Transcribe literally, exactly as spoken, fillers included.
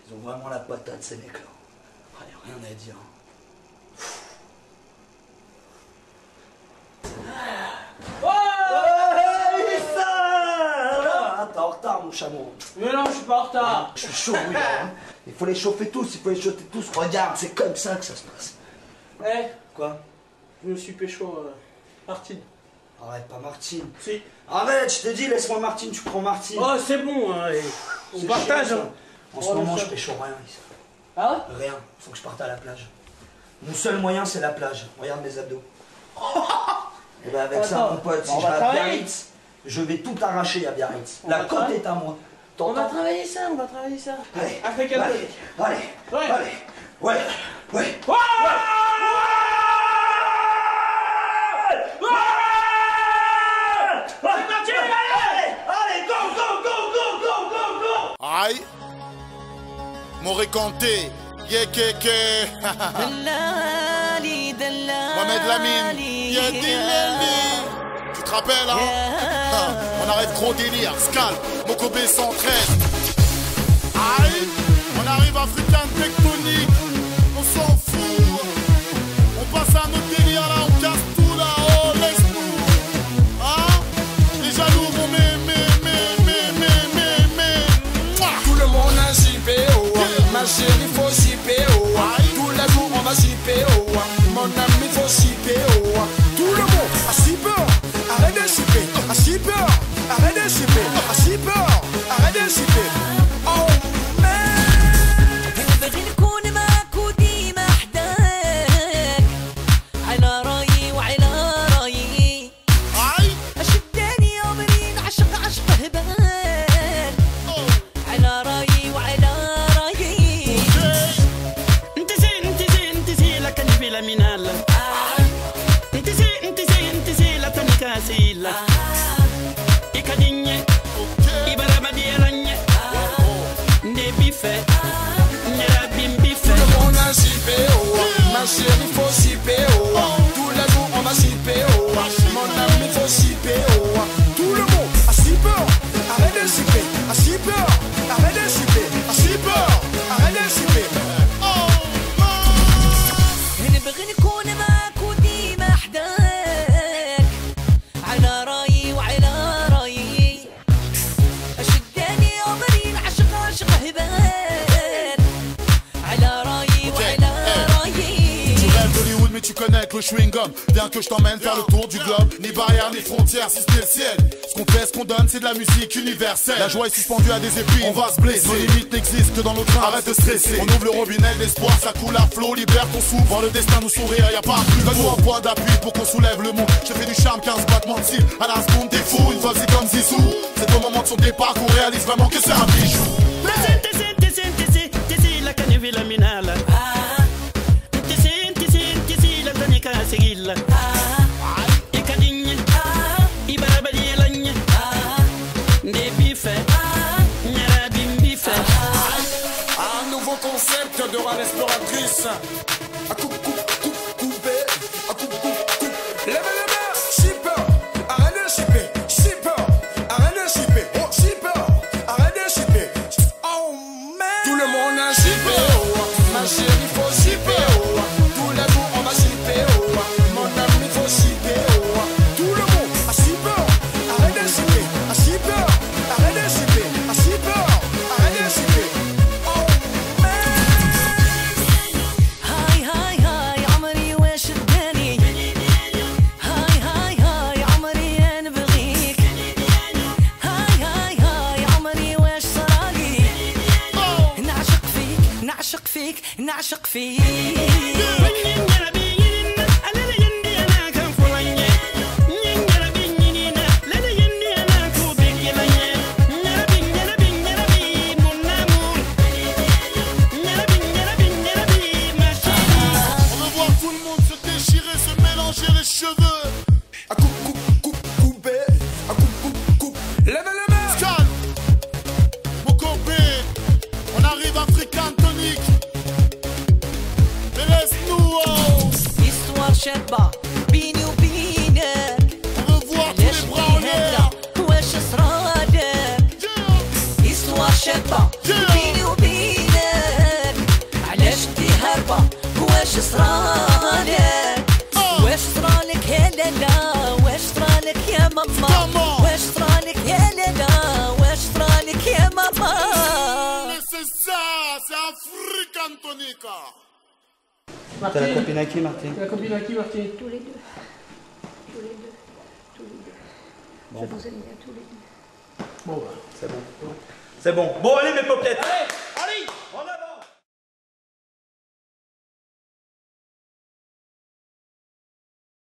Ils ont vraiment la patate, ces mecs-là. Ah, y a rien à dire. T'es en retard, mon chameau. Mais non, je suis pas en retard. Je suis chaud, oui. Hein. Il faut les chauffer tous, il faut les chauffer tous. Regarde, c'est comme ça que ça se passe. Eh hey, quoi? Je me suis pécho, euh, Martine. Arrête, pas Martine. Si. Arrête, je te dis, laisse-moi Martine, tu prends Martine. Oh, c'est bon, hein, on partage. Chiant, hein. En ce oh, moment, je pécho rien ici. Ah ouais? Rien, faut que je parte à la plage. Mon seul moyen, c'est la plage. Regarde mes abdos. Et ben avec Attends, ça, mon pote, si je vais à Biarritz, je vais tout arracher à Biarritz. On la côte est à moi. On va travailler ça, on va travailler ça. Allez, avec un allez, peu. allez, ouais. allez, ouais, ouais, ouais. ouais. Aïe, Moré Kanté, Yekeke, Mohamed Lamine, Yedileli. Tu te rappelles, hein? Yeah. On arrive gros délire, Scal, Mokobé cent treize. Aïe, on arrive africain tectonique, on s'en fout. On passe à notre délire là, on casse tout là, oh laisse-nous. Hein? Les jaloux vont m'aimer, m'aimer, m'aimer, m'aimer. Tout le monde a zippé, oh ma chérie faut zipper, oh tous les jours on va zipper, oh mon ami faut zipper, oh tout le monde a zipper, arrête de zipper, a zipper, arrête de zipper, a zipper, arrête de zipper, oh ma chérie faut zipper, oh tous les jours on va zipper, oh mon ami faut zipper, oh tout le monde a zipper, arrête de zipper, a zipper, arrête de zipper, a zipper, arrête de zipper, oh نبغي نكون معاك وديما حداك على رايي وعلى رايي شداني عمري نعشق عشق هباك على رايي وعلى mais tu connais que le chewing-gum. Viens que je t'emmène faire le tour du globe. Ni barrière ni frontières si ce n'est le ciel. Ce qu'on fait, ce qu'on donne, c'est de la musique universelle. La joie est suspendue à des épines, on va se blesser. Nos limites n'existent que dans nos trains, arrête de stresser. On ouvre le robinet, l'espoir, ça coule à flot. Libère ton souffle, voir le destin nous sourire, y'a pas plus. Donne-nous un point d'appui pour qu'on soulève le monde. Je te fais du charme, quinze battements de cils. À la seconde, t'es fou, une fois c'est comme Zizou. C'est au moment de son départ qu'on réalise vraiment que c'est un bijou. Un nouveau concept de râle exploratrice. À coupe, coupe, coupe, coupé. À coupe, coupe, coupe. Lève les mains, shipper. Arrête de shipper. Shipper. Arrête de shipper. Oh, shipper. Arrête de shipper. Oh, man. Tout le monde a shippé, oh. Ma chérie, faut shipper, oh. Tous les jours, on va shipper, oh. Mon ami, faut shipper, oh. Tout le monde a shipper. Arrête de shipper. A shipper. Arrête de shipper. A shipper. Arrête de shipper. Oh, man. هاي هاي هاي عمري وش اداني هاي هاي هاي عمري انا بغيك هاي هاي هاي عمري وش صرالي نعشق فيك نعشق فيك نعشق فيك À coupe, coupe, coupe, coupé. À coupe, coupe, coupe. Lève les mains. Scal, Mokobé, on arrive africain tonique. Mais laisse-nous. ماما واش صرالك يا لالا واش صرالك يا ماما. C'est ça, c'est African Tonica. Martin, T'as la copine à qui, Martin? T'as la copine à qui, Martin? Tous les deux. Tous les deux. Tous les deux. Bon. Je vous aime bien tous les deux. Bon, bah. C'est bon. C'est bon. Bon, allez, mes popettes.